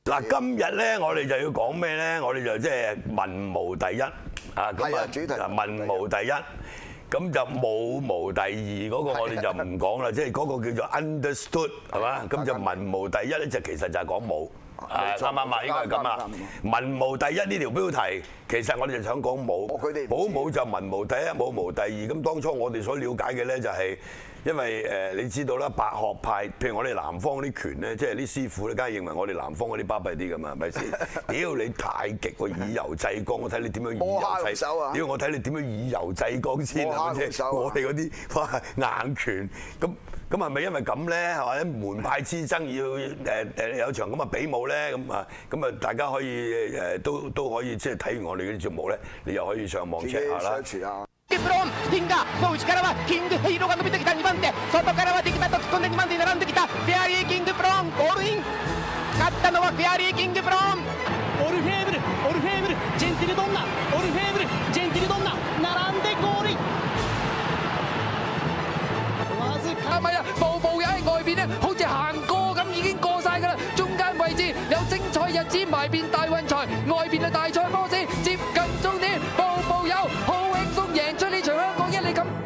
嗱，今日咧，我哋就要講咩咧？我哋就即係文無第一啊！咁啊， 主題文無第一，咁就武無第二嗰個我哋就唔講啦，即係嗰個叫做 understood 係嘛？咁就文無第一咧，就其實就係講武。啱啱啊，應該係咁啊！文無第一呢條標題，其實我哋就想講武。保武就文無第一，武無第二。咁當初我哋所了解嘅咧就係，因為你知道啦，白學派，譬如我哋南方啲拳咧，即係啲師傅咧，梗係認為我哋南方嗰啲巴閉啲㗎嘛，係咪先？屌你太極喎，以柔制剛，我睇你點樣以柔制剛。屌我睇你點樣以柔制剛先係咪先？我哋嗰啲哇硬拳咁係咪因為咁咧？係嘛？門派之爭要有場咁嘅比武咧？咁啊大家可以都可以即係睇完我哋嗰啲節目咧，你又可以上網 check 下啦。 ブロンスティンガーの内からはキングヘイローが伸びてきた2番手外からはディキタと突っ込んで2番手に並んできたフェアリーキングブロンゴールイン勝ったのはフェアリーキングブロンオルフェーブルジェンティルドンナオルフェーブルジェンティルドンナ並んでゴールインわずか咪啊步步友喺外邊咧好似行過咁已經過曬㗎啦中間位置有精彩日子埋邊大運財外邊嘅大賽波士接近終點步步友好輕鬆贏出呢場香港一哩錦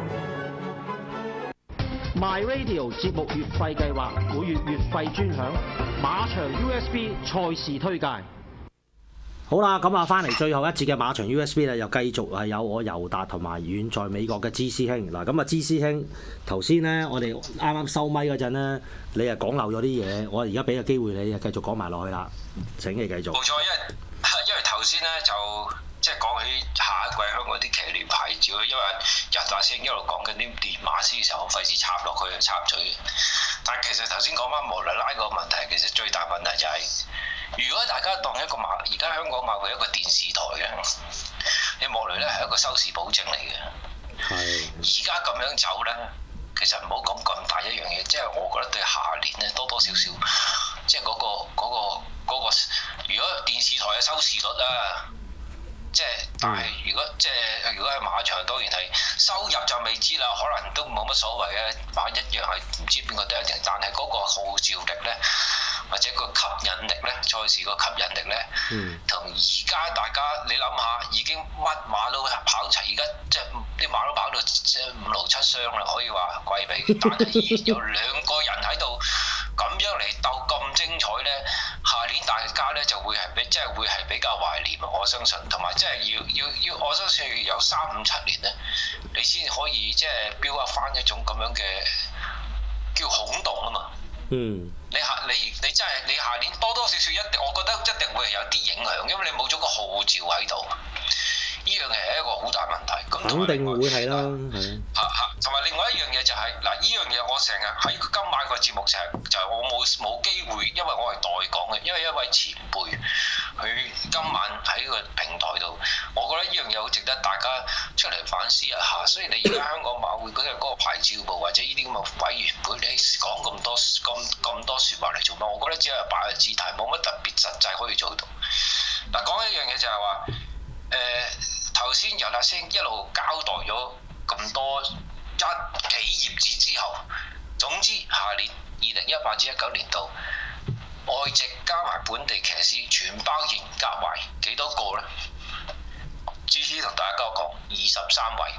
My Radio 節目月費計劃，每月月費專享馬場 USB 賽事推介。好啦，咁啊，翻嚟最後一節嘅馬場 USB 咧，又繼續係有我尤達同埋遠在美國嘅芝師兄。嗱，咁啊，芝師兄頭先咧，我哋啱啱收咪嗰陣咧，你係講漏咗啲嘢，我而家俾個機會你繼續講埋落去啦。請你繼續。 冇錯，因為頭先咧就即係講起下一季香港啲騎聯牌照，因為尤達師兄一路講緊啲練馬師嘅時候，我費事插落去插嘴。但係其實頭先講翻莫雷拉個問題，其實最大問題就係、如果大家當一個馬，而家香港馬會一個電視台嘅，你莫雷拉係一個收視保證嚟嘅。係。而家咁樣走咧，其實唔好講咁大一樣嘢，即係我覺得對下年咧多多少少，即係嗰個，如果電視台嘅收視率啦。即係，但係如果係馬場，當然係收入就未知啦，可能都冇乜所謂嘅，馬一樣係唔知邊個得一定，但係嗰個號召力咧，或者個吸引力咧，賽事個吸引力咧，同而家大家你諗下，已經乜馬都跑齊，而家即係啲馬都跑到即係5、6、7雙啦，可以話貴比，但係依然有2個人喺度。咁樣嚟鬥咁精彩咧，下年大家咧就會係比較懷念，我相信，同埋即係要，我相信要有3、5、7年咧，你先可以即係標一翻一種咁樣嘅叫恐動啊嘛。你真係你下年多多少少我覺得一定會係有啲影響，因為你冇咗個號召喺度。呢樣係一個好大問題，咁肯定會係啦， 同埋另外一樣嘢就係嗱，呢樣嘢我成日喺今晚個節目就係我冇機會，因為我係代講嘅，因為一位前輩佢今晚喺個平台度，我覺得呢樣嘢好值得大家出嚟反思一下。所以你而家香港馬會嗰個牌照部或者呢啲咁嘅委員會，你講咁多説話嚟做乜？我覺得只係擺個姿態，冇乜特別實際可以做到。嗱，講一樣嘢就係話頭先尤達先一路交代咗咁多幾頁紙之後，總之下年2018至19年度外籍加埋本地騎師全包嚴格為幾多個咧？至少同大家講23位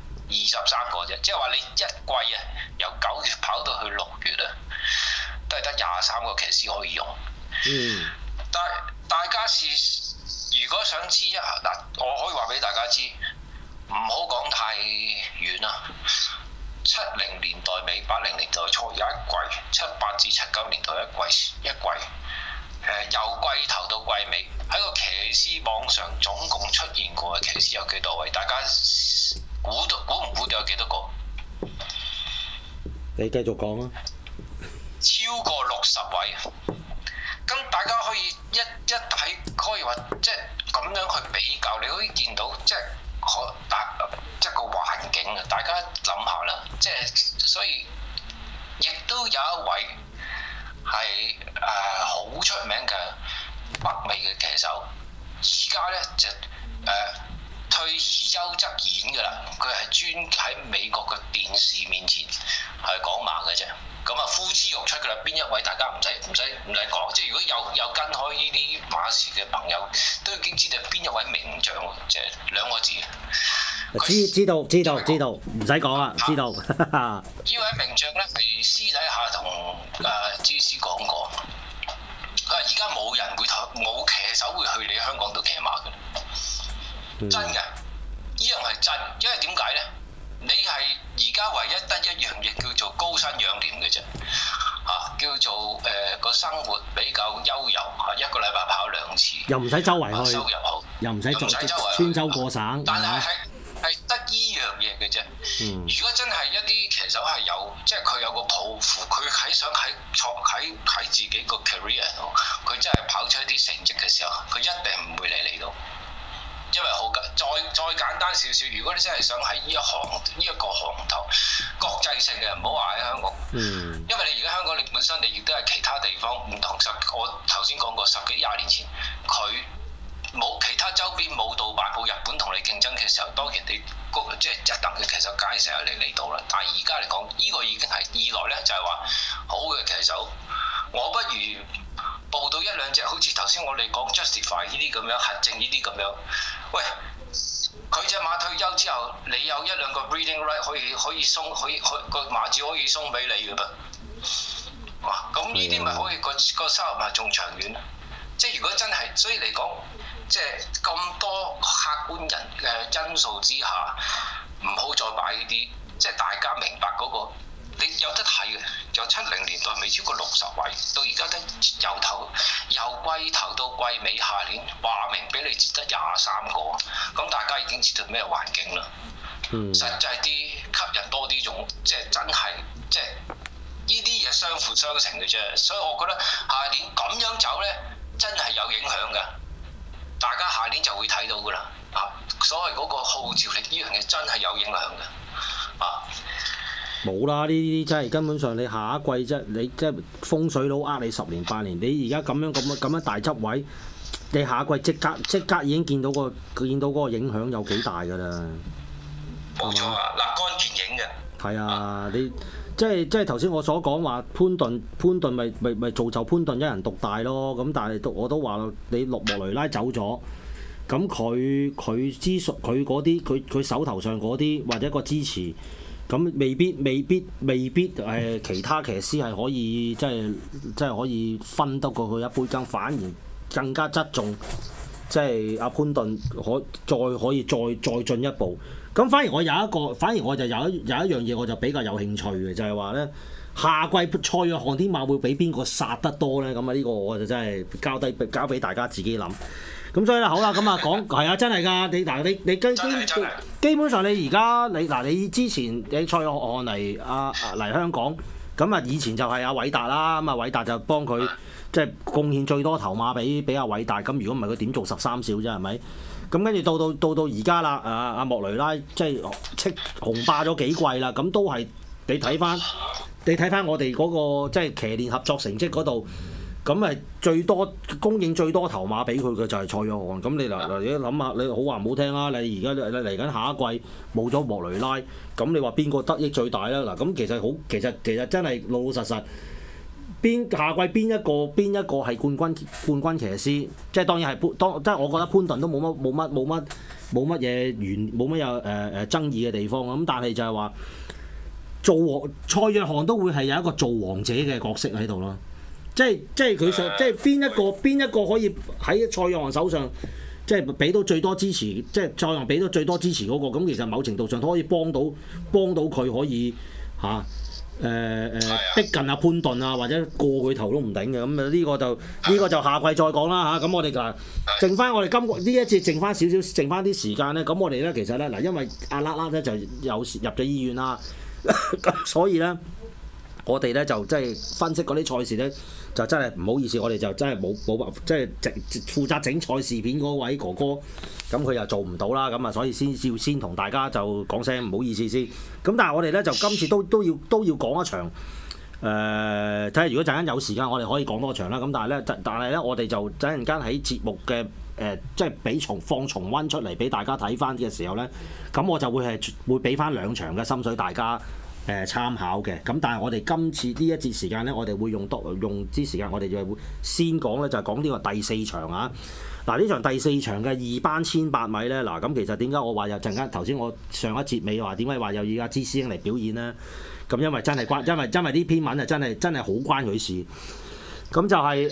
，23個啫，即係話你一季啊由9月跑到去6月啊，都係得23個騎師可以用。但係大家如果想知一下嗱，我可以話俾大家知，唔好講太遠啦。70年代尾、80年代初有一季，78至79年代一季，由季頭到季尾，喺個騎師網上總共出現過嘅騎師有幾多位？大家估唔估到有幾多個？ 你繼續講啊！ 超過60位。咁大家可以一睇，可以話即係咁樣去比較，你可以見到即係個環境啊！大家諗下啦，即係所以亦都有一位係好出名嘅北美嘅騎手，而家咧就退而休則演㗎啦。佢係專喺美國嘅電視面前係講馬嘅啫。 咁啊呼之欲出㗎啦，邊一位大家唔使講，即係如果有跟開呢啲馬事嘅朋友，都已經知道邊一位名將，即係兩個字。 知道，唔使講啦，知道。 呢位名將咧係私底下同芝士講過，而家冇騎手會去你香港度騎馬嘅，真嘅，呢樣係真，因為點解咧？你係而家唯一得一樣嘢叫做高薪養廉嘅啫，叫做個生活比較悠遊，一個禮拜跑2次， 又唔使周圍去， 收入好， 又唔使穿州過省， 但係得依樣嘢嘅啫。如果真係一啲騎手係有，即係佢有個抱負，佢想喺自己個 career 度，佢真係跑出一啲成績嘅時候，佢一定唔會嚟你度。因為再簡單少少，如果你真係想喺呢一個行頭國際性嘅，唔好話喺香港，因為你而家香港你本身你亦都係其他地方唔同我頭先講過10幾20年前，佢冇其他周邊冇杜拜冇日本同你競爭嘅時候，當然你即係一等嘅騎手梗係成日嚟到啦。但係而家嚟講，呢個已經係二來咧，就係話好嘅騎手，我不如報到一兩隻，好似頭先我哋講 Justify 呢啲咁樣，核證呢啲咁樣。喂，佢隻馬退休之後，你有一兩個 breeding right 可以送，個馬主可以送俾你嘅噃。哇！咁呢啲咪可以個收入咪仲長遠？即係如果真係，所以嚟講，即係咁多客觀人嘅因素之下，唔好再擺呢啲，即係大家明白嗰個。你有得睇嘅，由70年代未超過60位，到而家得由季頭到季尾，下年話明俾你只得23個，咁大家已經知道咩環境啦。實際啲吸引多啲種，即係真係即係呢啲嘢相輔相成嘅啫。所以我覺得下年咁樣走咧，真係有影響㗎。大家下年就會睇到㗎啦。所謂嗰個號召力呢樣嘢真係有影響嘅。 冇啦，呢啲真係根本上你下一季你即係風水佬呃你10年8年，你而家咁樣大執位，你下一季即刻已經見到嗰個影響有幾大㗎啦。 冇錯啊，立竿見影嘅。係啊，你即係頭先我所講話潘頓咪造就潘頓一人獨大咯。咁但係我都話你莫雷拉走咗，咁佢嗰啲佢手頭上嗰啲或者個支持。咁未必其他騎師係可以即係可以分得過佢一杯羹，反而更加側重即係阿潘頓可以再進一步。咁反而我就有一樣嘢我就比較有興趣嘅，就係話咧下季蔡約翰啲馬會俾邊個殺得多咧？咁啊呢個我就真係交俾大家自己諗。咁所以咧好啦，咁啊講係啊真係㗎，你基本上你而家你之前你蔡約翰嚟香港，咁啊以前就係阿韋達啦，咁啊韋達就幫佢即係貢獻最多頭馬俾阿韋達，咁如果唔係佢點做13少啫係咪？咁跟住到而家啦，阿莫雷拉即係紅霸咗幾季啦，咁都係你睇翻我哋嗰個即係騎練合作成績嗰度。咁咪最多供應最多頭馬俾佢嘅就係蔡約翰。咁你嗱你諗下，你好話唔好聽啦，你而家你嚟緊下一季冇咗莫雷拉，咁你話邊個得益最大咧？嗱，咁其實真係老實實，下季邊一個係冠軍騎師，即係當然係即係我覺得潘頓都冇乜嘢有爭議嘅地方。咁但係就係話蔡約翰都會係有一個做王者嘅角色喺度咯。即係佢想，即係邊一個可以喺蔡約翰手上，即係俾到最多支持，即係蔡約翰俾到最多支持嗰個，咁其實某程度上都可以幫到佢可以逼近阿潘頓啊，或者過佢頭都唔頂嘅。咁啊呢個就下季再講啦嚇。咁我哋就剩翻我哋今個呢一節剩翻啲時間咧。咁我哋咧其實咧嗱，因為阿拉拉咧就有入咗醫院啦，咁所以咧我哋咧就即係分析嗰啲賽事咧。就真係唔好意思，我哋就真係冇辦法，即係負責整賽事片嗰位哥哥，咁佢又做唔到啦，咁啊所以先同大家就講聲唔好意思先。咁但係我哋咧就今次都要講一場，睇下如果陣間有時間，我哋可以講多場啦。咁但係咧，我哋就陣間喺節目嘅即係放重溫出嚟俾大家睇翻嘅時候咧，咁我就會俾翻2場嘅心水大家參考嘅。咁但係我哋今次呢一節時間咧，我哋會用啲時間，我哋就會先講咧，就係講呢個第四場啊。嗱，呢場第四場嘅2班1800米咧，嗱咁其實點解我話有陣間頭先我上一節尾話點解話有而家芝師兄嚟表演咧？咁因為真係因為呢篇文啊真係好關佢事。咁就係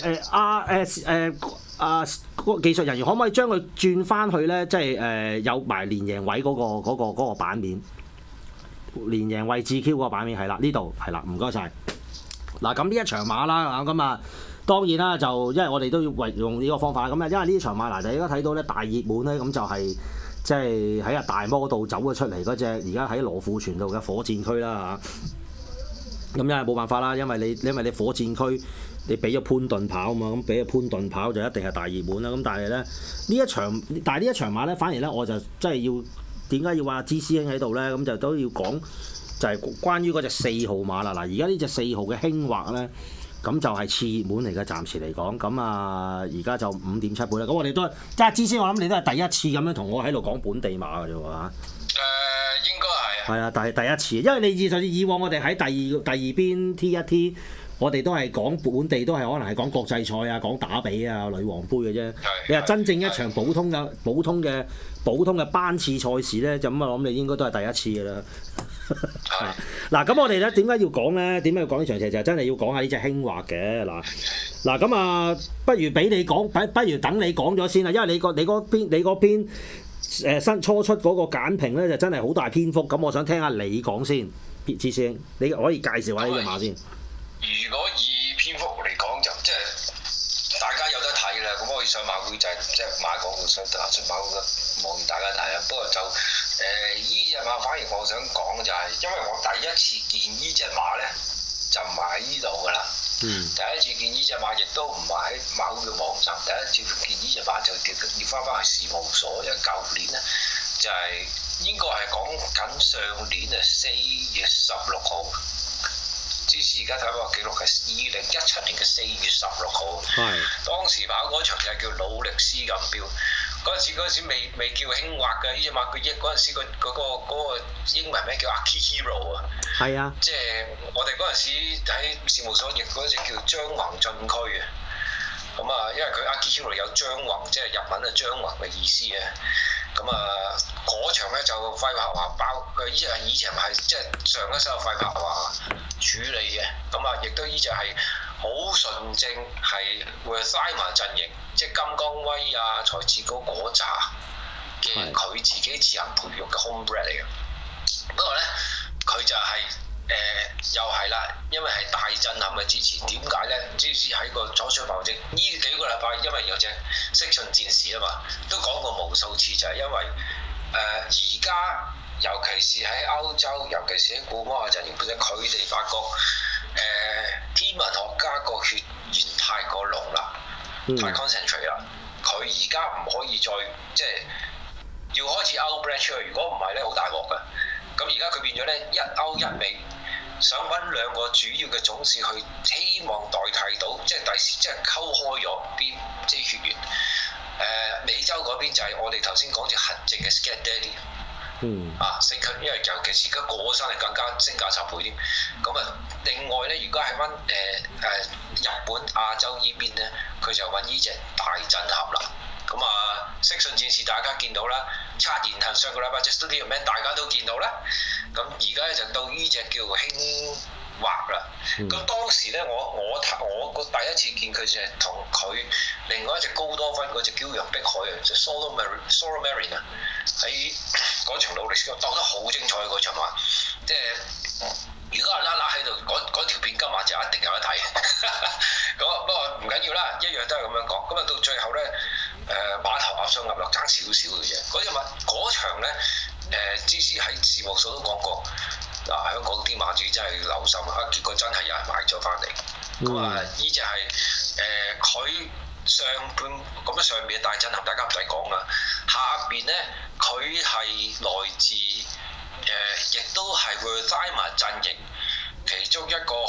技術人員可唔可以將佢轉翻去咧？即係有埋連贏位嗰個版面，連贏位置 Q 嗰個版面係啦，呢度係啦，唔該晒。嗱咁呢一場馬啦，咁啊當然啦，就因為我哋都要用呢個方法咁啊，因為呢場馬嗱，大家睇到咧大熱門咧，咁就係即係喺大摩度走咗出嚟嗰隻，而家喺羅富全道嘅火箭區啦嚇。咁因為冇辦法啦，因為你火箭區你俾咗潘頓跑啊嘛，咁俾咗潘頓跑就一定係大熱門啦。咁但係咧呢一場馬咧，反而咧我就真係要點解要話芝師兄喺度咧？咁就都要講就係關於嗰隻4號馬啦。嗱，而家呢隻4號嘅興惑咧。咁就係次熱門嚟嘅，暫時嚟講，咁啊而家就5.7倍啦。咁我哋都即係芝師，我諗你都係第一次咁樣同我喺度講本地馬嘅啫喎嚇。 應該係。係啊，但係第一次，因為你以往我哋喺第二邊 T1T，我哋都係講本地，都係可能係講國際賽啊、講打比啊、女王杯嘅啫。你話真正一場普通嘅班次賽事咧，就咁啊，我諗你應該都係第一次嘅啦。嗱，咁我哋咧點解要講咧？點解要講呢場賽就係真係要講下呢隻興惑嘅嗱咁啊，不如俾你講，不如等你講咗先啦，因為你嗰篇新初出嗰個簡評咧就真係好大篇幅，咁我想聽下你講先，芝師兄，你可以介紹下呢隻馬先。 如果以篇幅嚟講，就即係大家有得睇啦。咁我上馬會就係即係馬廣告上出馬會望大家睇啦。不過就呢隻馬反而我想講就係，因為我第一次見呢隻馬咧，就唔係喺呢度㗎啦。第一次見呢隻馬亦都唔係喺馬會嘅網站。第一次見呢隻馬就要翻去事務所，因為舊年咧就係應該係講緊上年啊4月16號。芝師而家睇翻個記錄係2017年嘅4月16號。係。當時跑嗰場就係叫努力斯錦標。嗰陣時未叫興惑嘅呢隻馬，佢嗰陣時嗰個英文名叫 Aki Hero 啊。係啊。即係我哋嗰陣時喺事務所譯嗰隻叫張宏進區啊。咁啊，因為佢 Aki Hero 有張宏，即係日文啊張宏嘅意思嘅。咁啊，嗰場咧就費柏華包，佢呢隻係以前係即係上一手費柏華處理嘅。咁啊，亦都呢隻係好純正，係 Wertheimer 陣營，即係金剛威啊、財志高嗰扎嘅佢自己自行培育嘅 homebred 嚟嘅。不過咧，佢就係、又係啦，因為係大震撼嘅支持。點解咧？唔知喺個初出爆證呢幾個禮拜，因為有隻色信戰士啊嘛，都講過無數次，就係因為而家尤其是喺歐洲，尤其是喺古摩亞陣營，本身佢哋發覺天文學家個血緣太過濃啦，太 concentrate 啦，佢而家唔可以再即係要開始 outbreed 出去，如果唔係咧好大鑊㗎。咁而家佢變咗咧一歐一美，想揾兩個主要嘅種氏去希望代替到，即係第時即係溝開咗啲即係血緣。美洲嗰邊就係我哋頭先講隻核證嘅 Scat Daddy。升級，因為尤其是而家過咗身係更加升價10倍添。咁啊，另外咧，如果喺翻日本亞洲依邊咧，佢就揾呢隻大震撼啦。咁啊，色信戰士大家見到啦，擦言騰上個禮拜隻 Studio Man 大家都見到啦。咁而家咧就到呢隻叫興惑啦。咁當時咧，我個第一次見佢就係同佢另外一隻高多分嗰隻驕陽碧海啊，就 Solo Marine 啊，喺嗰場努力斯鬥得好精彩嗰場馬，即係如果阿拉拉喺度，嗰條片今晚就一定有得睇。咁啊，不過唔緊要啦，一樣都係咁樣講。咁啊，到最後咧，馬頭鴨上鴨落爭少少嘅啫。嗰場咧，芝師喺事務所都講過，嗱，香港啲馬主真係留心啊！結果真係有人買咗翻嚟。咁啊，呢隻係佢上半咁啊，上邊嘅大震撼，大家唔使講啦。下邊咧，佢係來自亦都係 Wertheimer 陣營其中一個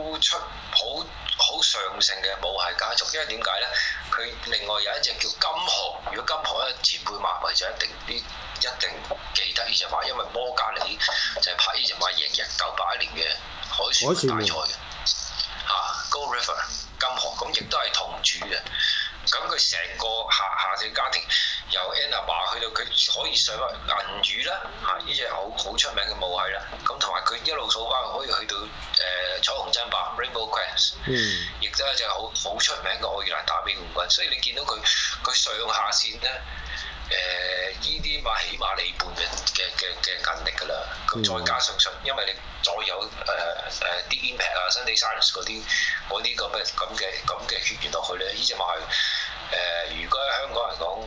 好上乘嘅母系家族。因為點解咧？佢另外有一隻叫金豪，如果金豪咧前輩馬迷就一定啲一定記得呢隻馬，因為摩加尼就係拍呢隻馬贏1981年嘅海船大賽嘅，Gold River 金河，咁亦都係同主嘅。咁佢成個下隻家庭由 Anna 馬去到佢可以上銀魚啦，呢隻好出名嘅母系啦。咁同埋佢一路數翻可以去到彩虹爭霸 Rainbow Quest，亦都係一隻好出名嘅愛爾蘭打比冠軍。所以你見到佢上下線咧，呢啲馬起碼你半嘅近力㗎啦。咁再加上因為你再有啲 Impact 啊、Sunday Silence 嗰啲咁嘅血緣落去咧，呢隻馬係如果喺香港人講，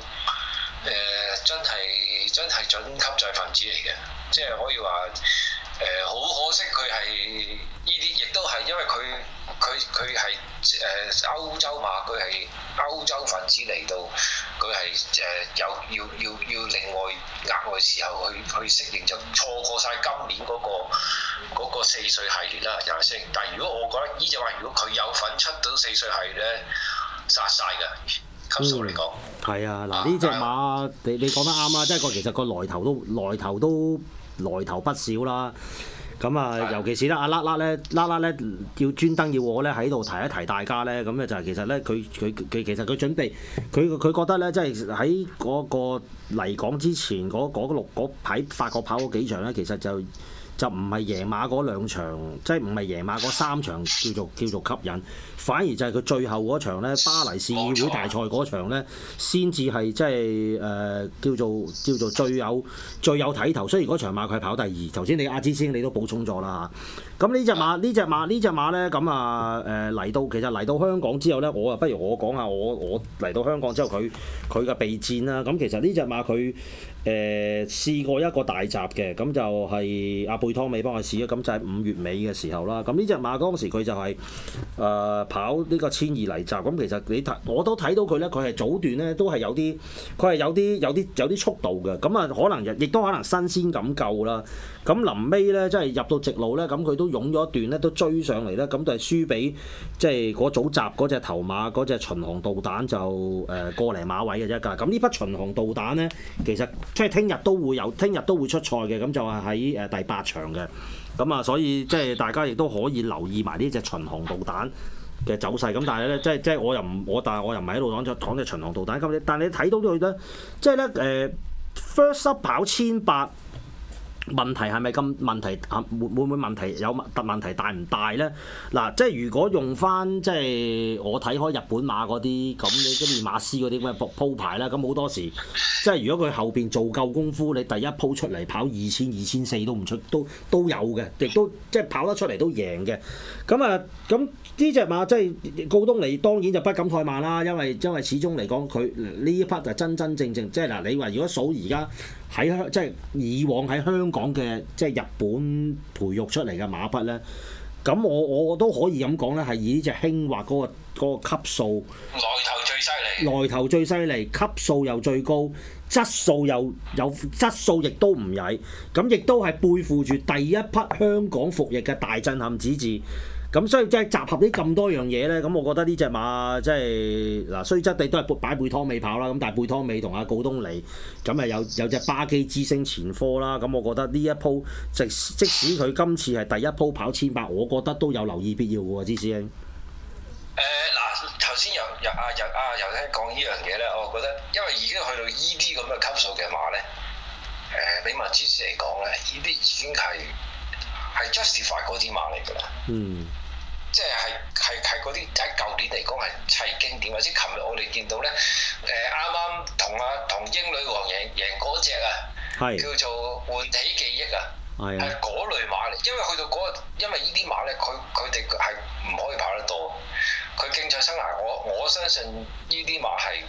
真係準級制分子嚟嘅，即係可以話好可惜佢係呢啲，亦都係因為佢係歐洲馬，佢係歐洲分子嚟到，佢係要另外額外時候去適應，就錯過晒今年嗰個4歲系列啦，又係升。但係如果我覺得呢隻話，如果佢有份出到4歲系列咧，殺晒㗎。級數嚟講， 係啊，嗱呢隻馬你講得啱啊，即係其實個來頭不少啦。咁啊，尤其是咧阿啦咧，要專登要我咧喺度提一提大家咧，咁咧就係其實咧佢其實佢準備佢覺得咧，即係喺嗰個嚟港之前嗰喺法國跑嗰幾場咧，其實就唔係贏馬嗰2場，即係唔係贏馬嗰3場叫做吸引，反而就係佢最後嗰場咧，巴黎市議會大賽嗰場咧，先至係即係叫做最有睇頭。雖然嗰場馬佢係跑第2，頭先你阿芝師兄你都補充咗啦嚇。咁呢隻馬咧，咁啊其實嚟到香港之後咧，不如我講下我嚟到香港之後佢嘅備戰啦。咁其實呢隻馬佢試過一個大閘嘅，咁就係阿貝湯美幫佢試啦，咁就係5月尾嘅時候啦。咁呢隻馬當時佢就係跑呢個1200嚟閘，咁其實我都睇到佢咧，佢係早段咧都係有啲速度嘅，咁啊可能亦都可能新鮮感夠啦。咁臨尾咧，即係入到直路咧，咁佢都湧咗一段咧，都追上嚟咧，咁就係輸俾即係嗰組閘嗰隻頭馬嗰隻巡航導彈就過嚟馬位嘅啫㗎。咁呢匹巡航導彈咧，其實即係聽日都會出賽嘅，咁就係喺第8場嘅。咁啊，所以即係大家亦都可以留意埋呢隻巡航導彈嘅走勢。咁但係咧，即係我又唔係喺度講隻巡航導彈咁，但係你睇到佢咧，即係咧first up 跑1800。問題係咪咁問題啊？會唔會問題有問題大唔大咧？嗱，即係如果用翻即係我睇開日本馬嗰啲咁嘅練馬師嗰啲咁嘅鋪排啦，咁好多時即係如果佢後邊做夠功夫，你第一鋪出嚟跑2000、2400都唔出都有嘅，亦都即係跑得出嚟都贏嘅。咁呢隻馬即係告東尼當然就不敢怠慢啦，因為始終嚟講佢呢一匹就真正即係嗱，你話如果數而家喺即係以往喺香港嘅即係日本培育出嚟嘅馬匹咧，咁我都可以咁講咧，係以呢隻興華嗰個級數來頭最犀利，級數又最高，質素亦都唔曳，咁亦都係背負住第一匹香港服役嘅大震撼子嗣。咁所以即係集合呢咁多樣嘢咧，咁我覺得呢隻馬即係嗱，雖則地都係擺貝湯美跑啦，咁但係貝湯美同阿告東尼咁啊有隻巴基之星前科啦，咁我覺得呢一鋪即使佢今次係第一鋪跑1800，我覺得都有留意必要嘅喎，芝師兄。 嗱，頭先由聽講呢樣嘢咧，我覺得因為已經去到呢啲咁嘅級數嘅馬咧，俾馬芝師嚟講咧，呢啲已經係 justify 嗰啲馬嚟㗎啦，即係嗰啲喺舊年嚟講係砌經典，或者琴日我哋見到咧，啱同英女王贏嗰隻啊，叫做喚起記憶啊，係嗰類馬嚟，因為去到因為呢啲馬咧，佢哋係唔可以跑得多，佢競賽生涯我相信呢啲馬係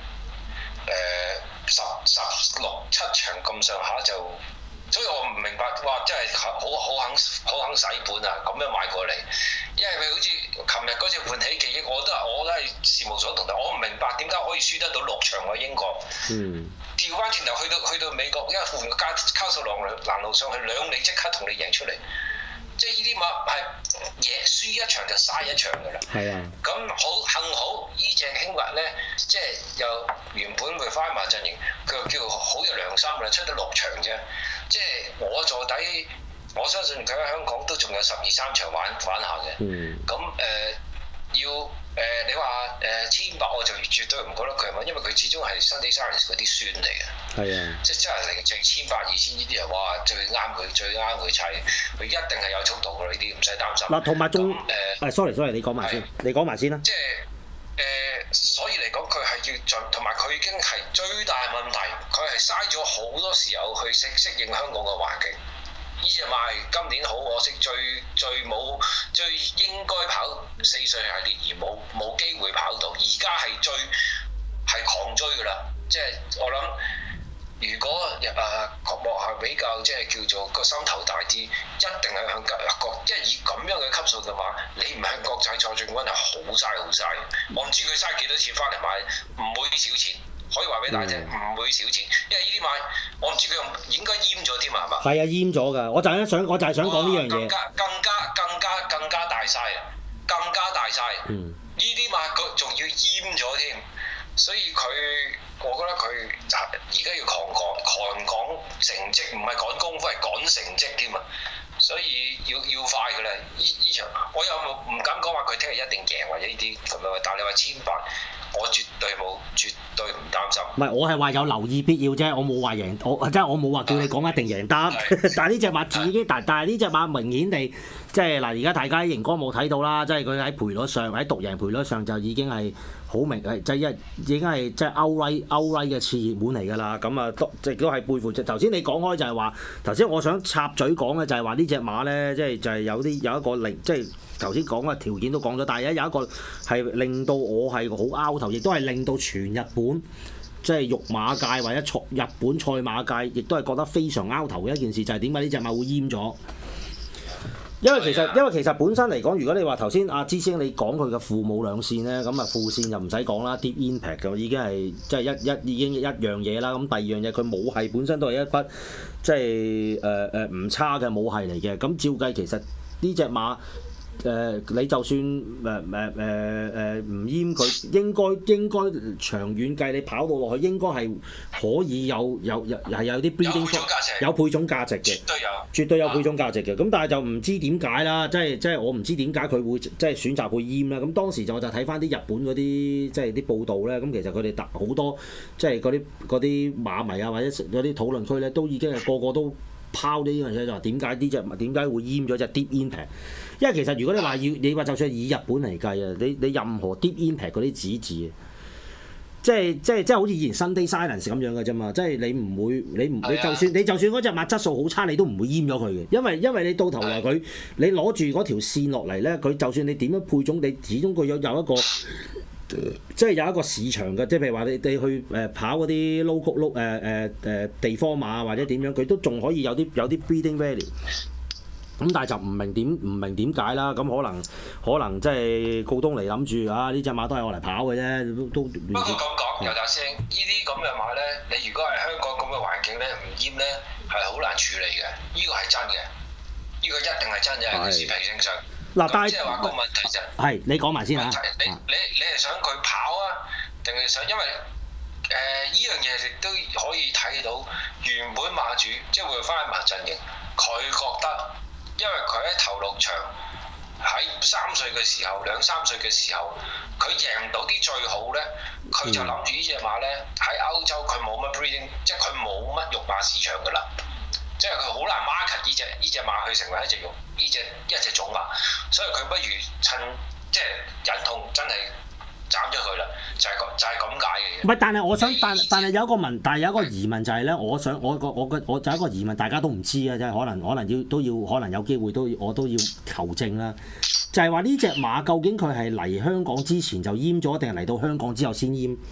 16、17場咁上下就。所以我唔明白，哇！真係好肯使本啊，咁樣買過嚟，因為佢好似琴日嗰隻喚起記憶，我都係事無所同，但我唔明白點解可以輸得到6場喎英國。調翻轉頭去到美國，因為換個卡索蘭路上去2里即刻同你贏出嚟，即係呢啲馬係輸一場就嘥一場㗎啦。係啊。咁幸好呢隻興華咧，即係又原本佢翻埋陣營，佢又叫好有良心㗎，出得6場啫。即係我坐底，我相信佢喺香港都仲有12-13場玩下嘅。咁你話1800，我就絕對唔覺得佢係乜，因為佢始終係Sunday Silence嗰啲孫嚟嘅。係啊，即係真係零1800、2000呢啲人，哇！最啱佢砌，佢一定係有速度㗎呢啲，唔使擔心。 嗱，同埋仲sorry，你講埋先，你講埋先啦。 即係所以嚟講，佢係要盡，同埋佢已經係最大問題，佢係嘥咗好多時候去適應香港嘅環境。呢隻馬係今年好可惜，最應該跑4歲系列而冇機會跑到，而家係狂追㗎啦！即係我諗，如果幕下比較即係叫做個心頭大啲，一定係向國，即係以咁樣嘅級數嘅話，你唔向國際賽冠軍係好嘥。我唔知佢嘥幾多錢翻嚟買，唔會少錢。可以話俾大家聽，唔會少錢，因為呢啲馬我唔知佢應該閹咗添啊，係嘛？係啊， 閹咗㗎，我就係想講呢樣嘢。 更加大晒，更加大晒。呢啲馬佢仲要閹咗添，所以我覺得佢而家要狂講成績，唔係趕功夫，係趕成績添啊！所以要快㗎啦！呢場我又唔敢講話佢聽日一定贏或者呢啲咁樣，但係你話1800，我絕對唔擔心。 唔係，我係話有留意必要啫，我冇話贏，即係我冇話叫你講一定贏得。但係呢隻馬已經但係呢隻馬明顯地，即係嗱，而家大家喺熒光冇睇到啦，即係佢喺賠率上，喺獨贏賠率上就已經係好明係，即係已經係即係歐嘅次熱門嚟㗎啦。咁啊，即係都係背負。頭先你講開就係話，頭先我想插嘴講嘅就係話呢隻馬咧，即係就係有一個令即係。頭先講嘅條件都講咗，但係有一個係令到我係好拗頭，亦都係令到全日本即係肉馬界或者日本賽馬界，亦都係覺得非常拗頭嘅一件事，就係點解呢隻馬會閹咗？因為其實本身嚟講，如果你話頭先阿芝師兄你講佢嘅父母兩線咧，咁啊副線就唔使講啦 ，Deep Impact 嘅已經係即係已經一樣嘢啦。咁第二樣嘢佢母系本身都係一筆即係唔差嘅母系嚟嘅。咁照計其實呢隻馬。你就算唔閹佢，應該長遠計，你跑到落去應該係可以有啲 breeding 有配種價值嘅，絕對有配種價值嘅。咁但係就唔知點解啦，即係我唔知點解佢會即係選擇去閹啦。咁當時我就睇翻啲日本嗰啲即係啲報道咧，咁其實佢哋好多即係嗰啲馬迷啊或者嗰啲討論區咧，都已經係個個都拋呢樣嘢，就話點解會閹咗隻 Deep Impact？因為其實如果你話就算以日本嚟計啊，你任何 Deep Impact 嗰啲指字，即係好似以前 Sunday Silence 咁樣嘅啫嘛，即係你就算嗰隻馬質素好差，你都唔會閹咗佢嘅，因為你到頭來你攞住嗰條線落嚟咧，佢就算你點樣配種，你始終佢有一個。即係有一個市場嘅，即係譬如話你去跑嗰啲 local 地方馬或者點樣，佢都仲可以有啲 breeding value。咁但係就唔明點解啦。咁可能即係告東尼諗住呢隻馬都係我嚟跑嘅啫，都。不過咁講，尤達師兄，呢啲咁嘅馬咧，你如果係香港咁嘅環境咧，唔閹咧係好難處理嘅。呢個係真嘅，呢個一定係真嘅，係脾性上。 嗱，但係即係話個問題就係你講埋先嚇。 你係想佢跑啊，定係想因為呢樣嘢亦都可以睇到原本馬主即係會翻馬陣營，佢覺得因為佢喺頭6場喺2-3歲嘅時候，佢贏到啲最好咧，佢就諗住呢隻馬咧喺歐洲佢冇乜 breeding， 即係佢冇乜肉馬市場㗎啦。即係佢好難 market 呢隻馬去成為一隻種馬，所以佢不如趁即係忍痛真係斬咗佢啦，就係咁解嘅。 唔係，但係我想，但係有一個疑問就係咧，我就有一個疑問，大家都唔知啊，即係可能有機會我都要求證啦。就係話呢隻馬究竟佢係嚟香港之前就閹咗，定係嚟到香港之後先閹？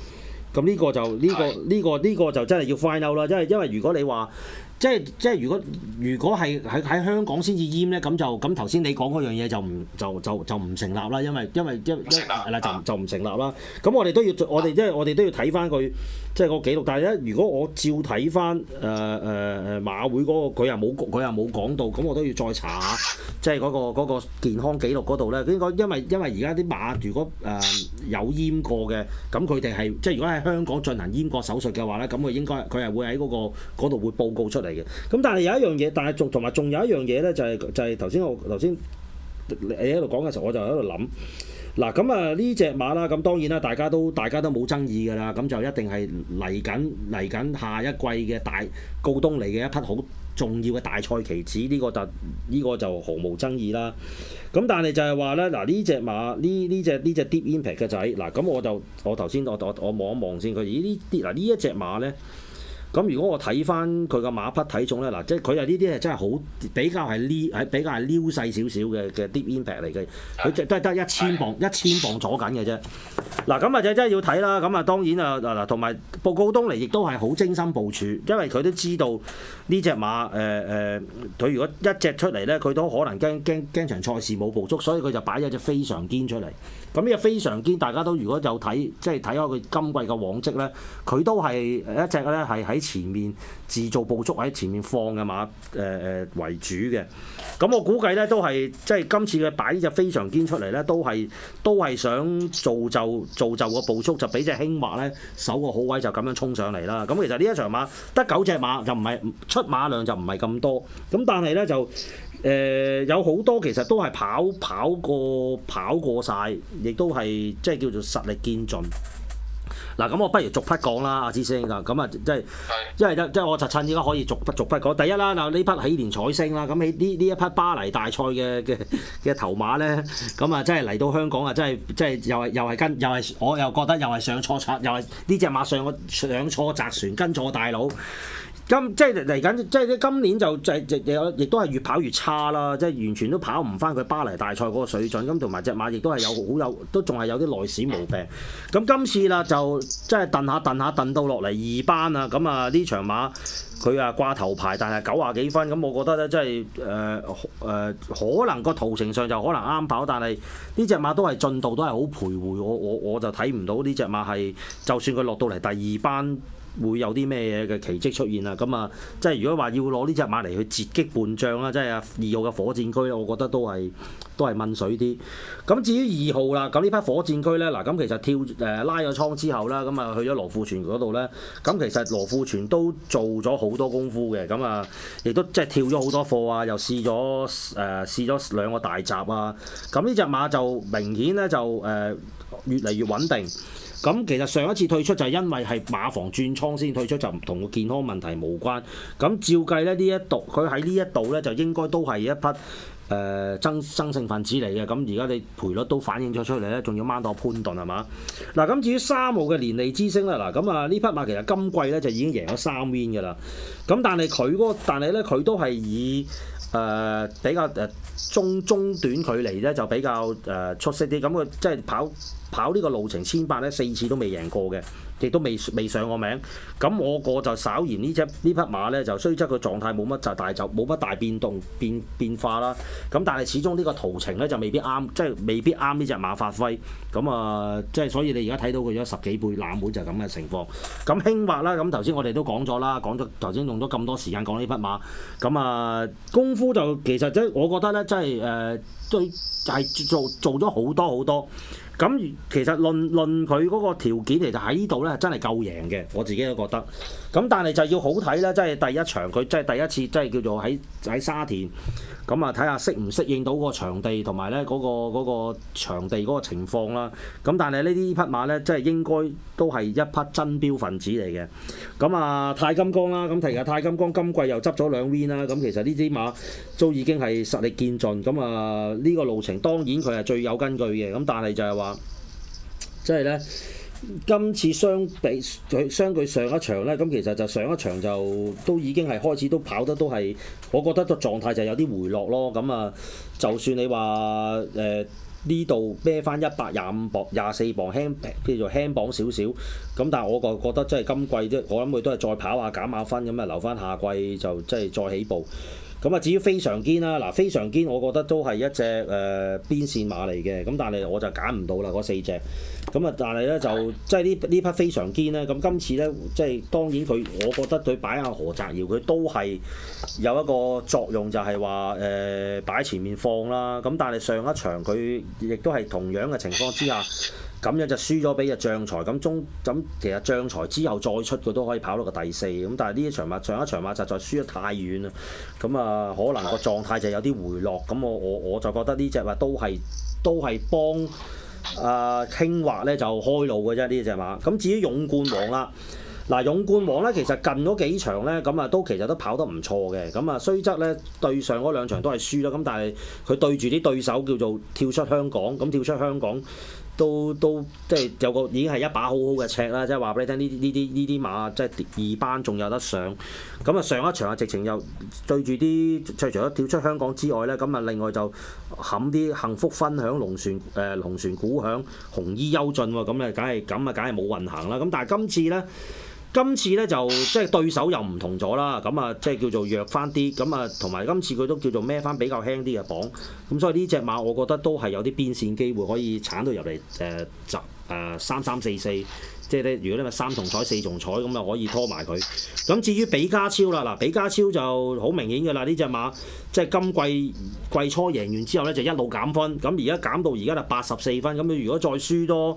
咁呢個就呢個就真係要 find out 啦，因為如果你話即係如果係喺香港先至閹咧，咁頭先你講嗰樣嘢就唔成立啦，因為係啦就唔成立啦。咁我哋都要睇翻佢即係個記錄，但係咧如果我照睇翻馬會嗰個佢又冇講到，咁我都要再查下即係嗰個健康記錄嗰度咧。應該因為而家啲馬如果有閹過嘅，咁佢哋係即係如果喺香港進行閹割手術嘅話咧，咁佢係會喺嗰度會報告出嚟。咁但係有一樣嘢，但係仲有一樣嘢咧，就係頭先你喺度講嘅時候，我就喺度諗嗱，咁啊呢隻馬啦，咁當然啦，大家都冇爭議㗎啦，咁就一定係嚟緊下一季嘅大告東尼嘅一匹好重要嘅大賽棋子，呢個就毫無爭議啦。咁但係就係話咧，嗱呢隻馬呢隻 Deep Impact 嘅仔，嗱咁我頭先我望一望先，佢呢一隻馬咧。咁如果我睇翻佢個馬匹體重咧，嗱，即係佢係呢啲係真係好比較係撩細少少嘅 deep impact 嚟嘅，佢就都係得1000磅左緊嘅啫。嗱，咁啊就真係要睇啦。咁啊當然啊嗱，同埋報告東尼亦都係好精心部署，因為佢都知道呢隻馬佢如果一隻出嚟咧，佢都可能驚場賽事冇捕捉，所以佢就擺咗隻非常堅出嚟。咁呢隻非常堅，大家都如果有睇即係睇開佢今季嘅往績咧，佢都係一隻咧係喺前面自造捕捉喺前面放嘅馬為主嘅。咁我估計咧都係即係今次嘅擺呢隻非常堅出嚟咧，都係想造就個捕捉，就俾隻輕馬咧守個好位，就咁樣衝上嚟啦。咁其實呢一場馬得9隻馬，就唔係出馬量就唔係咁多。咁但係咧就有好多其實都係跑過晒，亦都係即係叫做實力見盡。嗱，咁我不如逐匹講啦，阿之星嗱，咁啊即係，因為即係我就趁而家可以逐匹講。第一啦，嗱呢匹喜連彩星啦，咁呢一匹巴黎大賽嘅頭馬咧，咁啊真係嚟到香港啊，真係又係我又覺得又係上錯策，又係呢隻馬上錯擲船跟錯大佬。咁即係嚟緊，即係今年亦都係越跑越差啦，即係完全都跑唔翻佢巴黎大賽嗰個水準。咁同埋隻馬亦都係都仲係有啲內史毛病。咁今次啦就即係蹬下到落嚟2班啊！咁啊呢場馬佢啊掛頭牌，但係90幾分。咁我覺得咧，即係可能個途程上就可能啱跑，但係呢隻馬都係進度都係好徘徊。我就睇唔到呢隻馬係，就算佢落到嚟第2班。會有啲咩嘢嘅奇蹟出現啊？咁啊，即係如果話要攞呢隻馬嚟去截擊叛將啦，即係2號嘅火箭區咧，我覺得都係問水啲。咁至於2號啦，咁呢匹火箭區咧，嗱咁其實拉咗倉之後啦，咁啊去咗羅富全嗰度咧，咁其實羅富全都做咗好多功夫嘅，咁啊亦都即係跳咗好多課啊，又試咗2個大閘啊，咁呢隻馬就明顯咧就越嚟越穩定。咁其實上一次退出就係因為係馬房轉倉先退出，就唔同個健康問題無關。咁照計咧佢喺呢一度咧就應該都係一匹爭勝分子嚟嘅。咁而家你賠率都反映咗出嚟咧，仲要掹到潘頓係嘛？嗱咁至於3號嘅連利之星啦，嗱咁啊呢匹馬其實今季咧就已經贏咗3 win 㗎啦。咁但係佢都係以比較中短距離咧就比較出色啲。咁佢即係跑呢個路程1800咧4次都未贏過嘅，亦都未上過名。咁我就稍言呢匹馬咧就雖則佢狀態冇乜大變動變化啦。咁但係始終呢個途程咧就未必啱，即係未必啱呢隻馬發揮。咁啊，即係所以你而家睇到佢咗10幾倍冷門就係咁嘅情況。咁輕滑啦，咁頭先我哋都講咗啦，頭先用咗咁多時間講呢匹馬。咁啊功夫就其實即係我覺得咧，真係都係做咗好多。咁其實論佢嗰個條件，其實喺呢度咧真係夠贏嘅，我自己都覺得。咁但係就要好睇啦，即係第一場佢即係第一次，即係叫做喺沙田。咁啊睇下適唔適應到個場地同埋咧嗰個場地嗰個情況啦。咁但係呢啲匹馬咧，即係應該都係一匹真標分子嚟嘅。咁啊太金剛啦，咁其實太金剛今季又執咗2 win 啦。咁其實呢啲馬都已經係實力見盡。咁啊呢個路程當然佢係最有根據嘅。咁但係就係話。即係咧，今次相對上一場咧，咁其實就上一場就都已經係開始都跑得都係，我覺得個狀態就有啲回落咯。咁啊，就算你話呢度孭翻125磅、24磅輕，叫做輕磅少少。咁但係我就覺得即係今季即係我諗佢都係再跑下減下分咁啊，留翻下季就即係再起步。咁啊，至於非常堅啦，嗱非常堅我覺得都係一隻邊線馬嚟嘅，咁但係我就揀唔到啦嗰4隻。咁啊，但係咧就即係呢匹非常堅咧，咁今次咧即係當然佢，我覺得佢擺下何澤堯佢都係有一個作用，就係話擺前面放啦。咁但係上一場佢亦都係同樣嘅情況之下，咁樣就輸咗俾隻將才。咁其實將才之後再出佢都可以跑到個第4。咁但係呢一場馬上一場馬實在輸得太遠啦。咁啊，可能個狀態就有啲回落。咁我就覺得呢隻馬都係幫。興華咧就開路嘅啫呢隻馬，咁至於勇冠王啦，嗱勇冠王咧其實近嗰幾場咧咁啊其實都跑得唔錯嘅，咁啊雖則咧對上嗰2場都係輸啦，咁但係佢對住啲對手叫做跳出香港，咁跳出香港都即係有個已經係一把好好嘅尺啦，即係話俾你聽呢啲馬即係2班仲有得上，咁啊上一場啊直情又對住啲除咗跳出香港之外咧，咁啊另外就冚啲幸福分享龍船鼓響紅衣優進喎，咁啊梗係冇運行啦，咁但係今次咧就即係對手又唔同咗啦，咁啊即係叫做弱翻啲，咁啊同埋今次佢都叫做孭翻比較輕啲嘅磅，咁所以呢隻馬我覺得都係有啲邊線機會可以鏟到入嚟3344。即係咧，如果你咪3重彩4重彩咁啊，可以拖埋佢。咁至於比加超啦，嗱比加超就好明顯嘅啦，呢隻馬即係今季初贏完之後咧，就一路減分。咁而家減到而家就84分。咁你如果再輸多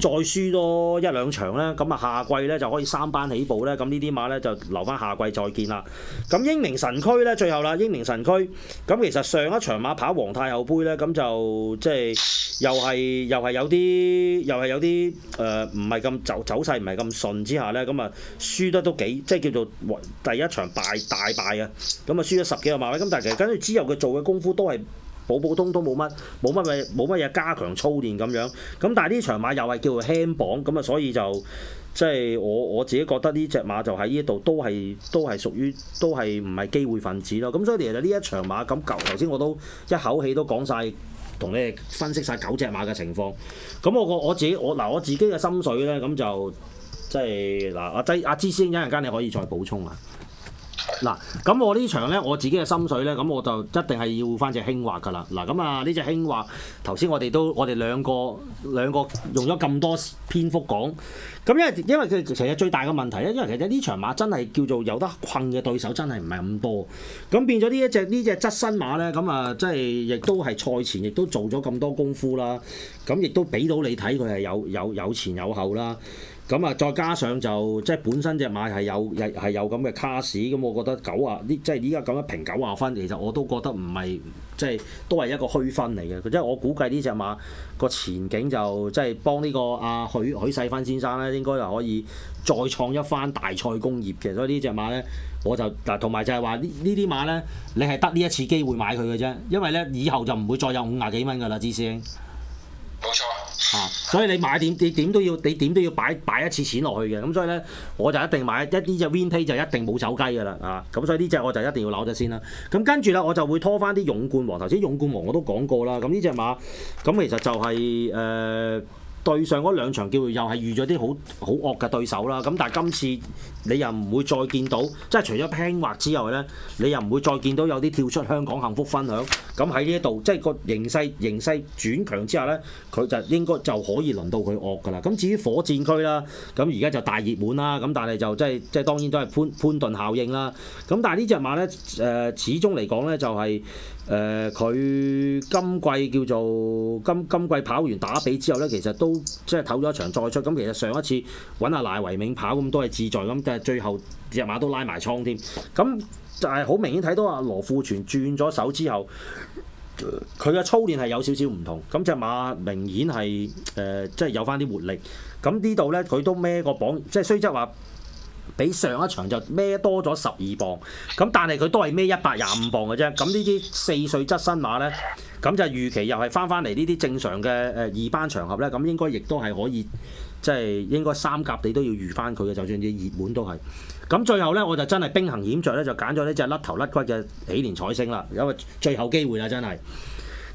1-2場咧，咁啊下季咧就可以3班起步咧。咁呢啲馬咧就留翻下季再見啦。咁英明神區咧最後啦，英明神區咁其實上一場馬跑皇太后杯咧，咁就即係又係有啲唔係咁走勢唔係咁順之下咧，咁啊輸得都幾即係叫做第一場大敗啊！咁啊輸咗10幾個馬位，咁但係其實跟住之後佢做嘅功夫都係普通都冇乜嘢加強操練咁樣。咁但係呢場馬又係叫做輕磅，咁啊所以就即係我自己覺得呢隻馬就喺呢度都係屬於都係唔係機會分子咯。咁所以其實呢一場馬咁頭先我都一口氣都講晒。同你哋分析晒9隻馬嘅情況，咁我自己嘅心水咧，咁就即係嗱阿芝師兄一陣間你可以再補充啊。嗱，咁我呢場咧，我自己嘅心水咧，咁我就一定係要翻隻興華噶啦。嗱，咁啊呢隻興華頭先我哋兩個用咗咁多篇幅講，咁因為佢其實最大嘅問題咧，因為其實呢場馬真係叫做有得困嘅對手真係唔係咁多，咁變咗呢隻側身馬咧，咁啊即係亦都係賽前亦都做咗咁多功夫啦，咁亦都俾到你睇佢係有前有後啦。咁啊，再加上就即係本身隻馬係有咁嘅卡士，咁我覺得即係依家咁樣評90分，其實我都覺得唔係即係都係一個虛分嚟嘅。即係我估計呢隻馬個前景就即係幫呢個許世芬先生咧，應該就可以再創一番大賽功業嘅。所以呢隻馬咧，我就嗱同埋就係話呢啲馬咧，你係得呢一次機會買佢嘅啫，因為咧以後就唔會再有50幾蚊㗎啦，芝師兄。 冇錯。 所以你買你點都要擺一次錢落去嘅，咁所以咧我就一定買呢隻 Winpay 就一定冇走雞㗎啦，咁所以呢隻我就一定要攞咗先啦。咁跟住啦，我就會拖翻啲勇冠王。頭先勇冠王我都講過啦，咁呢隻馬咁其實就係對上嗰2場機會又係遇咗啲好惡嘅對手啦，咁但係今次你又唔會再見到，即係除咗輕滑之外咧，你又唔會再見到有啲跳出香港幸福分享。咁喺呢一度，即係個形勢轉強之下咧，佢就應該就可以輪到佢惡㗎啦。咁至於火箭區啦，咁而家就大熱門啦，咁但係就即係當然都係潘頓效應啦。咁但係呢隻馬咧始終嚟講咧就係佢今季叫做今季跑完打比之後咧，其實都即係唞咗一場再出。咁其實上一次揾阿賴維銘跑咁都係自在咁，但係最後隻馬都拉埋倉添。咁就係好明顯睇到阿羅富全轉咗手之後，佢嘅操練係有少少唔同。咁隻馬明顯係即係有翻啲活力。咁呢度咧佢都孭個磅，即係雖則話比上一場就孭多咗12磅。咁但係佢都係孭125磅嘅啫。咁呢啲4歲側身馬咧，咁就預期又係翻嚟呢啲正常嘅2班場合咧，咁應該亦都係可以，即係應該3甲你都要預翻佢嘅，就算啲熱門都係。咁最後咧，我就真係兵行險著咧，就揀咗呢隻甩頭甩骨嘅喜蓮彩星啦，因為最後機會啦，真係。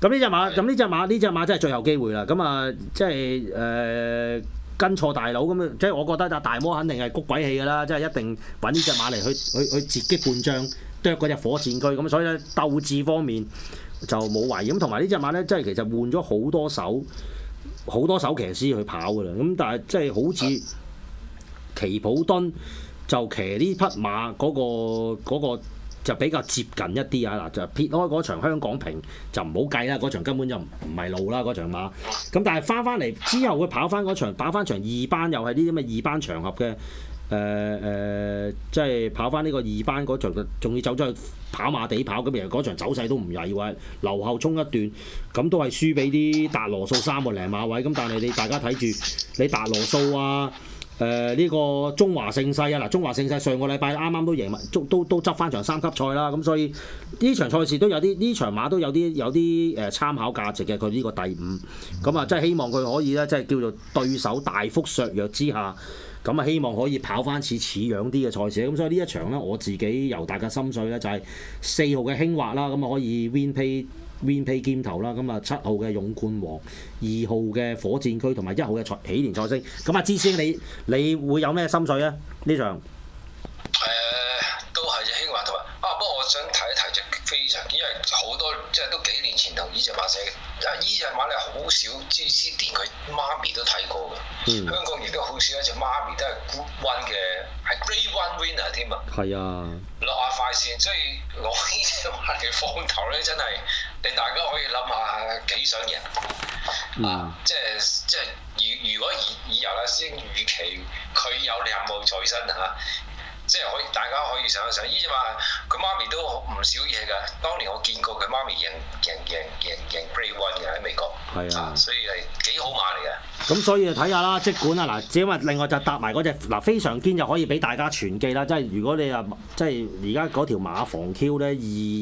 咁呢隻馬真係最後機會啦。咁啊，即係跟錯大佬咁樣，即係我覺得大魔肯定係谷鬼氣㗎啦，即係一定揾呢隻馬嚟去截擊半將，啄嗰隻火箭駒。咁所以咧鬥志方面就冇懷疑。咁同埋呢隻馬咧，即係其實換咗好多手騎師去跑㗎啦。咁但係即係好似奇普敦就騎呢匹馬嗰個就比較接近一啲啊！嗱，就撇開嗰場香港瓶就唔好計啦，嗰場根本就唔係路啦嗰場馬。咁但係翻嚟之後，佢跑翻場二班，又係呢啲咁嘅二班場合嘅即係跑翻呢個二班嗰場，仲要走咗去跑馬地跑，咁其實嗰場走勢都唔曳喎，留後衝一段，咁都係輸俾啲達羅素3個零馬位。咁但係你大家睇住你達羅素啊！呢個中華盛世啊！嗱，中華盛世上個禮拜啱啱都贏埋，都執翻場3級賽啦。咁所以呢場賽事都有啲，呢場馬都有啲參考價值嘅。佢呢個第5，咁啊，即係希望佢可以咧，即係叫做對手大幅削弱之下，咁啊，希望可以跑翻似樣啲嘅賽事。咁所以呢一場咧，我自己由大家心水咧，就係4號嘅興華啦，咁啊可以 Win Pay 兼頭啦，咁啊7號嘅勇冠王，2號嘅火箭區同埋1號嘅喜蓮賽星。咁啊，芝師兄你會有咩心水啊？呢場？ 都係隻興華同埋不過我想提一提隻非常，因為好多即係都幾年前同呢隻馬寫嘅。呢隻馬咧好少，芝師連佢媽咪都睇過嘅。香港亦都好少一隻媽咪都係 Group 1嘅，係 Grade 1 winner 添啊。係啊。落下快線，所以我呢隻馬嚟放頭咧，真係你大家可以諗下幾想贏。即係如果以由阿師兄預期佢有任務在身嚇。即係大家可以想一想，呢隻馬佢媽咪都唔少嘢㗎。當年我見過佢媽咪贏 Grade 1嘅喺美國，係啊，所以係幾好馬嚟嘅。 咁所以睇下啦，即管啊嗱，只因為另外就搭埋嗰隻嗱非常堅就可以俾大家傳記啦。即係如果你話即係而家嗰條馬房 Q 咧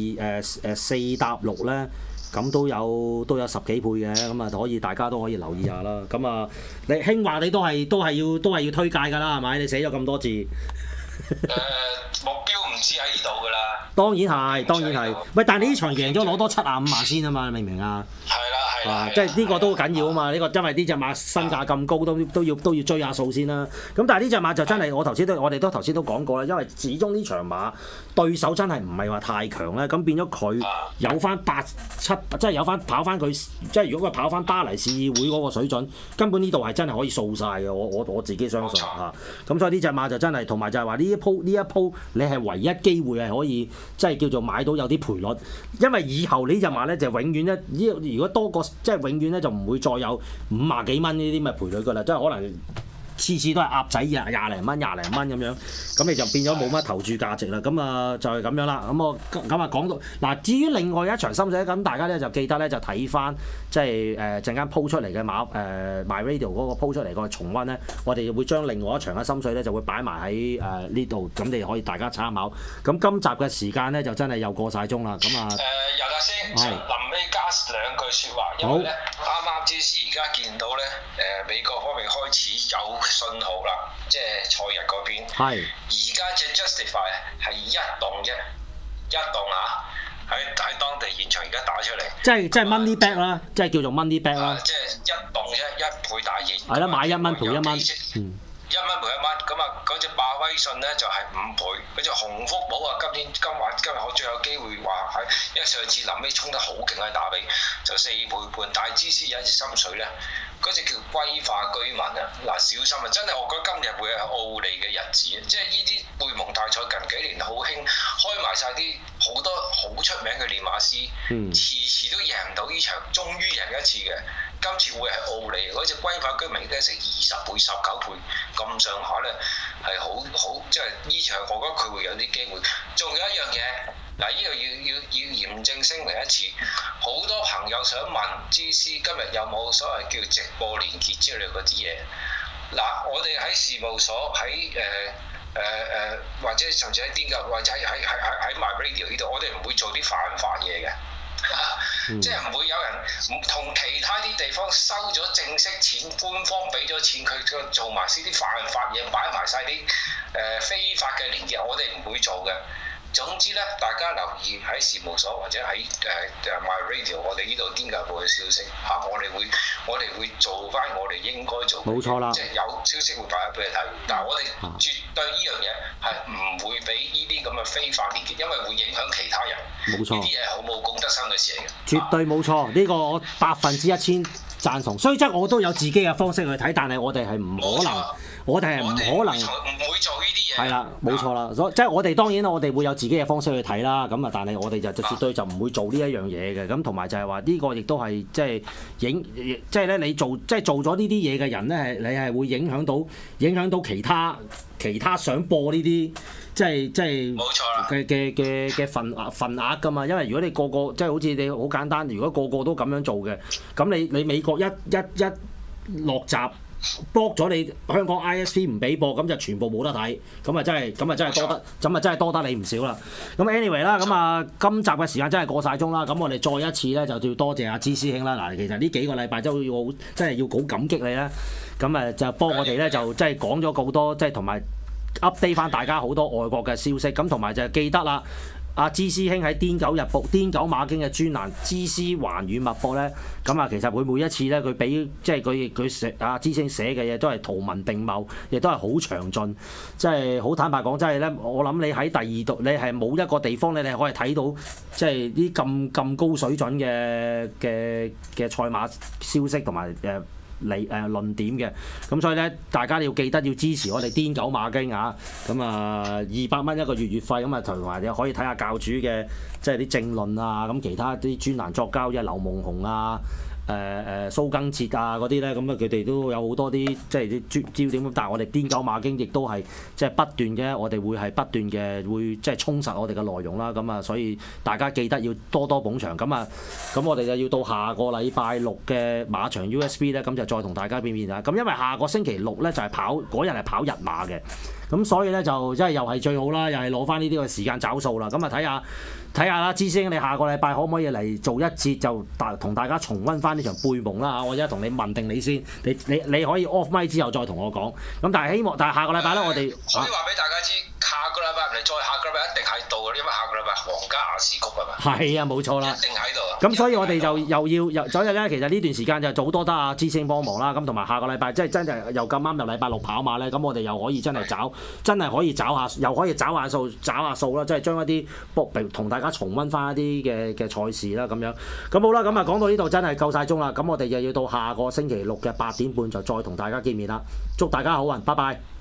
4搭6咧，咁都有10幾倍嘅，咁啊可以大家都可以留意下啦。咁啊，你興華你都係要推介㗎啦，係咪？你寫咗咁多字。 目標唔止喺呢度㗎啦。 當然係。喂，但係你呢場贏咗攞多75萬先啊嘛，你明唔明啊？係啦。即係呢個都好緊要啊嘛。呢個因為呢隻馬身價咁高，都要追下數先啦。咁但係呢隻馬就真係我哋都頭先都講過啦，因為始終呢場馬對手真係唔係話太強咧，咁變咗佢有翻8、7，即係有翻跑翻佢，即係如果佢跑翻巴黎市議會嗰個水準，根本呢度係真係可以掃晒嘅。我自己相信嚇。咁所以呢隻馬就真係，同埋就係話呢一鋪你係唯一機會係可以即係叫做買到有啲賠率，因為以後呢隻馬咧就永遠如果多個即係永遠咧就唔會再有50幾蚊呢啲咁嘅賠率㗎啦，即係可能次都係鴨仔廿零蚊咁樣，咁你就變咗冇乜投注價值啦。咁啊就係咁樣啦。咁啊講到嗱，至於另外一場心水，咁大家咧就記得咧就睇翻即係陣間鋪出嚟嘅My Radio 嗰個鋪出嚟個重溫咧，我哋會將另外一場嘅心水咧就會擺埋喺呢度，咁你可以大家參考。咁今集嘅時間咧就真係又過晒鐘啦。咁啊尤達先，臨尾加2句説話，因為咧啱之前而家見到咧美國方面開始有信號啦，即係賽日嗰邊。係。而家隻 Justify 係1棟啫，1棟嚇，喺當地現場而家打出嚟。即係 money back 啦，即係叫做 money back 啦。即係1棟啫，1倍大贏。係啦，買1蚊賠1蚊。1蚊賠1蚊，咁啊嗰隻霸威信咧就係5倍，嗰隻鴻福寶啊今日我最有機會話係，因為上次臨尾衝得好勁喺打比就4倍半，但係芝師有一隻心水咧，嗰隻叫歸化居民啊，嗱小心啊，真係我覺得今日會係奧利嘅日子啊，即係呢啲貝蒙大賽近幾年好興開埋晒啲好多好出名嘅練馬師，遲都贏唔到呢場，終於贏一次嘅。今次會係奧利嗰隻歸化居民都係成20倍、19倍咁上下咧，係好即係呢場我覺得佢會有啲機會。仲有一樣嘢，嗱呢度要嚴正聲明一次，好多朋友想問芝師今日有冇所謂叫直播連結之類嗰啲嘢。嗱，我哋喺事務所喺或者甚至喺邊個，或者喺 My Radio 呢度，我哋唔會做啲犯法嘢嘅。即係唔會有人同其他啲地方收咗正式錢，官方俾咗錢佢做埋啲犯法嘢，擺埋晒啲非法嘅連結，我哋唔會做嘅。 總之咧，大家留意喺事務所或者喺MyRadio， 我哋呢度癲狗報嘅消息嚇，我哋會做翻我哋應該做嘅， 冇錯啦， 即係有消息會擺咗俾你睇，但係我哋絕對呢樣嘢係唔會俾呢啲咁嘅非法連結，因為會影響其他人。冇錯，呢啲嘢係好冇公德心嘅事嚟嘅。 絕對冇錯，呢個我1000%贊同。所以即係我都有自己嘅方式去睇，但係我哋係唔可能。我哋係唔可能， 唔會做呢啲嘢。 係啦，冇錯啦。即係我哋當然我哋會有自己嘅方式去睇啦。咁啊，但係我哋就絕對就唔會做呢一樣嘢嘅。咁同埋就係話呢個亦都係即係即係咧，你做咗呢啲嘢嘅人咧，你係會影響到其他想播呢啲即係冇錯啦嘅份額㗎嘛。因為如果你個個即係好似你好簡單，如果個個都咁樣做嘅，咁你美國一落閘。block 咗你香港 ISP 唔俾播，咁就全部冇得睇，咁啊真係多得你唔少啦。咁 anyway 啦，咁啊今集嘅時間真係過晒鐘啦，咁我哋再一次咧就要多謝阿芝師兄啦。嗱，其實呢幾個禮拜真係要好感激你啦。咁啊就幫我哋咧就即係講咗好多，即係同埋 update 翻大家好多外國嘅消息。咁同埋就記得啦。阿芝師兄喺《癲狗日報》《癲狗馬經》嘅專欄《芝師環宇脈搏》咧，咁啊其實佢每一次咧佢俾即係佢寫阿芝師兄寫嘅嘢都係圖文並茂，亦都係好詳盡，即係好坦白講，真係咧，我諗你喺第二度，你係冇一個地方咧，你係可以睇到即係啲咁高水準嘅賽馬消息同埋論點嘅，咁所以咧，大家要記得要支持我哋癲狗馬經啊！咁啊，200蚊一個月費，咁啊同埋可以睇下教主嘅即係啲政論啊，咁其他啲專欄作家，即係劉夢熊啊、蘇更哲啊嗰啲咧，咁啊佢哋都有好多啲即係啲焦點咁，但係我哋癲狗馬經亦都係即係不斷嘅，我哋會係不斷嘅會即係充實我哋嘅內容啦。咁啊，所以大家記得要多多捧場。咁我哋就要到下個禮拜六嘅馬場 USB 咧，咁就再同大家見面啦。咁因為下個星期六咧就係嗰日係跑日馬嘅，咁所以咧就即係又係最好啦，又係攞翻呢啲嘅時間找數啦。咁啊睇下啦，芝師兄你下個禮拜可唔可以嚟做一節就同大家重溫翻呢場貝蒙啦嚇？我而家同你問定你先，你可以 off mic 之後再同我講。咁但係下個禮拜咧，我哋可以話俾大家知，下個禮拜唔嚟，再下個禮拜一定喺度嘅，因為下個禮拜皇家雅士谷啊嘛。係啊，冇錯啦，一定喺度。咁所以我哋就所以咧，其實呢段時間就做多得阿芝師兄幫忙啦。咁同埋下個禮拜即係真係又咁啱又禮拜六跑馬咧，咁我哋又可以真係可以找下數啦，即係將一啲同大家重溫翻一啲嘅賽事啦咁樣。咁好啦，咁啊講到呢度真係夠晒鐘啦。咁我哋又要到下個星期六嘅8點半就再同大家見面啦。祝大家好運，拜拜。